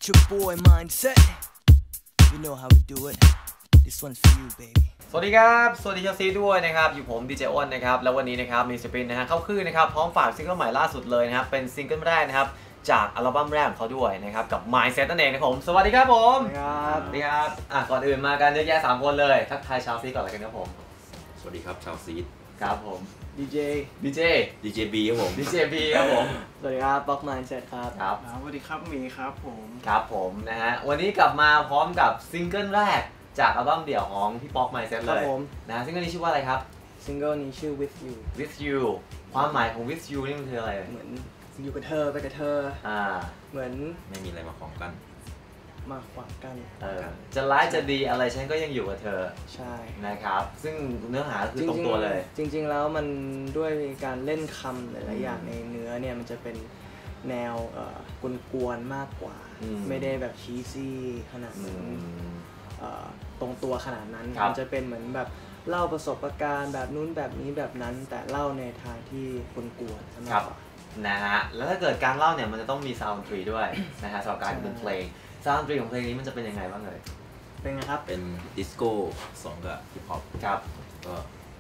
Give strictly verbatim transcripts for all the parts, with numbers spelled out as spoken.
It's your boy Mindset. You know how we do it. This one's for you, baby. สวัสดีครับสวัสดีเชลซีด้วยนะครับอยู่ผมดีเจอ้นนะครับแล้ววันนี้นะครับมีศิลปินนะฮะเข้าคืนนะครับพร้อมฝากซิงเกิลใหม่ล่าสุดเลยนะครับเป็นซิงเกิลแรกนะครับจากอัลบั้มแรกของเขาด้วยนะครับกับ Mindset นั่นเองนะครับผมสวัสดีครับผมครับสวัสดีครับอ่ะก่อนอื่นมากันเยอะแยะสามคนเลยทักทายชาวซีก่อนเลยกันครับผมสวัสดีครับชาวซีดครับผมดีเจดีเจดีเจบีครับผมดีเจบีครับผมสวัสดีครับบ็อก Mindset ครับครับสวัสดีครับมีครับผมครับผมนะฮะวันนี้กลับมาพร้อมกับซิงเกิลแรกจากอัลบั้มเดี่ยวของพี่ป๊อก Mindset เลยนะซิงเกิลนี้ชื่อว่าอะไรครับซิงเกิลนี้ชื่อ With You With You ความหมายของ With You นี่มันคืออะไรเหมือนอยู่กับเธอไปกับเธออ่าเหมือนไม่มีอะไรมาขวางกันมาขวางกันเออจะร้ายจะดีอะไรฉันก็ยังอยู่กับเธอใช่นะครับซึ่งเนื้อหาคือตรงตัวเลยจริงๆแล้วมันด้วยการเล่นคำหลายๆอย่างในเนื้อเนี่ยมันจะเป็นแนวกวนๆมากกว่าไม่ได้แบบชีซี่ขนาดนั้นตรงตัวขนาดนั้นมันจะเป็นเหมือนแบบเล่าประสบการณ์แบบนู้นแบบนี้แบบนั้นแต่เล่าในทางที่กวนๆครับนะฮะแล้วถ้าเกิดการเล่าเนี่ยมันจะต้องมีซาวด์ดนตรีด้วยนะฮะสำหรับการเป็นเพลงซาวด์ดนตรีของเพลงนี้มันจะเป็นยังไงบ้างเลยเป็นไงครับเป็นดิสโก้สองกับฮิปฮอปครับก็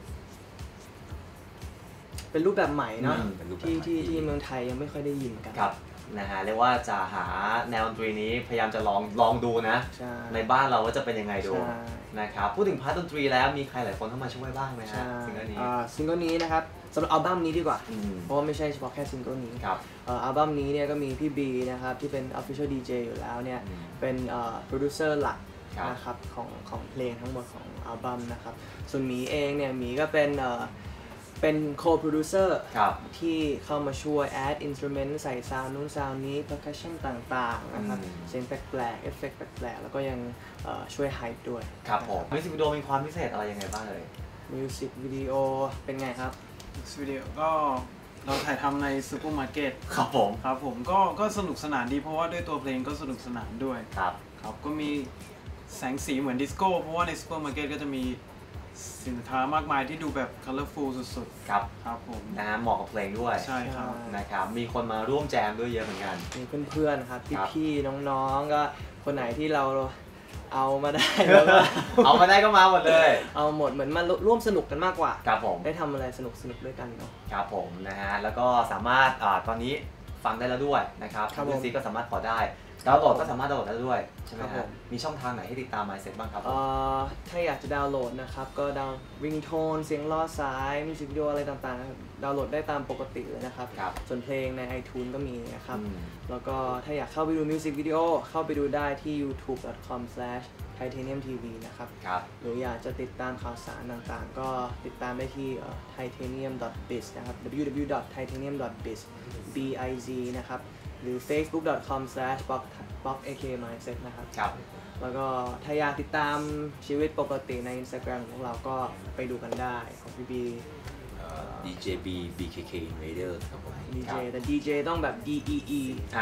เป็นรูปแบบใหม่เนาะที่ที่ที่เมืองไทยยังไม่ค่อยได้ยินกันครับนะฮะเรียกว่าจะหาแนวดนตรีนี้พยายามจะลองลองดูนะใ, ในบ้านเราว่าจะเป็นยังไงดูนะครับพูดถึงพาร์ทดนตรีแล้วมีใครหลายคนเข้ามาช่วยบ้างไหมฮะซิงเกิลนี้ซิงเกิลนี้นะครับสำหรับอัลบั้มนี้ดีกว่าเพราะว่าไม่ใช่เฉพาะแค่ซิงเกิลนี้อัลบั้มนี้เนี่ยก็มีพี่บีนะครับที่เป็น Official ดี เจ อยู่แล้วเนี่ยเป็นโปรดิวเซอร์หลักนะครับของของเพลงทั้งหมดของอัลบั้มนะครับส่วนหมีเองเนี่ยหมีก็เป็นเป็นโคโปรดิวเซอร์ที่เข้ามาช่วยแอดอินสตรูเมนต์ใส่ซาวน์นู้นซาวน์นี้เพอร์คัชชั่นต่างๆนะครับเสียงแปลกๆเอฟเฟกต์แปลกๆแล้วก็ยังช่วยไฮป์ด้วยครับผมมิวสิกวิดีโอมีความพิเศษอะไรยังไงบ้างเลยมิวสิกวิดีโอเป็นไงครับมิวสิกวิดีโอก็เราถ่ายทำในซูเปอร์มาร์เก็ตครับผมครับผมก็ก็สนุกสนานดีเพราะว่าด้วยตัวเพลงก็สนุกสนานด้วยครับครับก็มีแสงสีเหมือนดิสโก้เพราะว่าในซูเปอร์มาร์เก็ตก็จะมีสินค้ามากมายที่ดูแบบ colorful สุดๆครับครับผมนะฮะเหมาะกับเพลงด้วยใช่ครับนะครับมีคนมาร่วมแจมด้วยเยอะเหมือนกันมีเพื่อนๆครับพี่ๆน้องๆก็คนไหนที่เราเอามาได้แล้วก็เอามาได้ก็มาหมดเลยเอาหมดเหมือนมาร่วมสนุกกันมากกว่าครับผมได้ทำอะไรสนุกสนุกด้วยกันเนาะครับผมนะฮะแล้วก็สามารถอ่าตอนนี้ฟังได้แล้วด้วยนะครับมิวสิกก็สามารถขอได้ดาวน์โหลดก็สามารถดาวน์โหลดได้ด้วยใช่ไหมครับมีช่องทางไหนให้ติดตาม Mindset บ้างครับถ้าอยากจะดาวน์โหลดนะครับก็ดาวน์ริงโทนเสียงล้อสายมิวสิกวิดีโออะไรต่างๆดาวน์โหลดได้ตามปกติเลยนะครับส่วนเพลงใน iTunes ก็มีนะครับแล้วก็ถ้าอยากเข้าไปดูมิวสิกวิดีโอเข้าไปดูได้ที่ ยูทูบ ดอท คอม สแลช ไทเทเนียม ที วี นะครับหรืออยากจะติดตามข่าวสารต่างๆก็ติดตามได้ที่ ไทเทเนียม ดอท บิซ นะครับ ดับเบิลยู ดับเบิลยู ดอท ไทเทเนียม ดอท บิซ บี ไอ ซี นะครับหรือ เฟซบุ๊ก ดอท คอม สแลช บ็อก บ็อก เอ เค Mindset นะครับแล้วก็ถ้าอยากติดตามชีวิตปกติใน Instagram ของเราก็ไปดูกันได้ของพี่บีดี เจ บี บี เค เค Invader ครับผมดี เจ แต่ ดี เจ ต้องแบบ D E E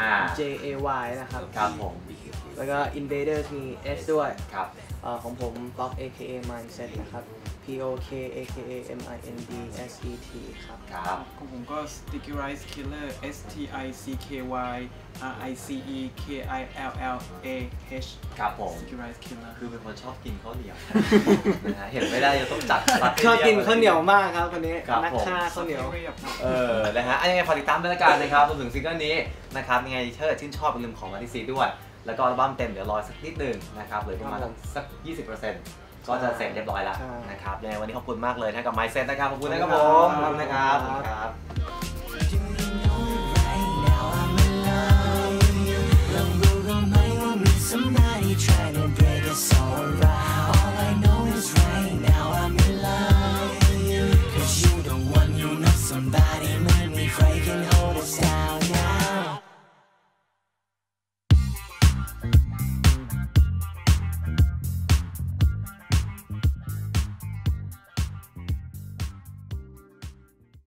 J A Y นะครับครับผมแล้วก็ Invader มี S ด้วยของผม Block เอ เค เอ Mindset นะครับ P O K A K A M I N D S E T ครับครับของผมก็ Sticky Rice Killer S T I C K Y R I C E K I L L A H ครับผม Sticky Rice Killer คือเป็นคนชอบกินข้าวเหนียวนะฮะเห็นไม่ได้จะต้องจัดชอบกินข้าวเหนียวมากครับคนนี้นักฆ่าข้าวเหนียวเออนะฮะยังไงฝากติดตามด้วยกันนะครับรวมถึงซิงเกิลนี้นะครับยังไงถ้าชื่นชอบอย่าลืมของมาที่ซีด้วยแล้วก็อัลบั้มเต็มเดี๋ยวรอสักนิดนึงนะครับเหลือประมาณสัก ยี่สิบเปอร์เซ็นต์ ก็จะเสร็จเรียบร้อยแล้วนะครับยังไงวันนี้ขอบคุณมากเลยนะกับ Mindset นะครับขอบคุณนะครับผมขอบคุณนะครับครับ